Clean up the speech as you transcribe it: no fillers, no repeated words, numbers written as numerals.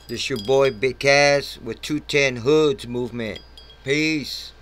This your boy Big Cass with 210 Hoods Movement. Peace.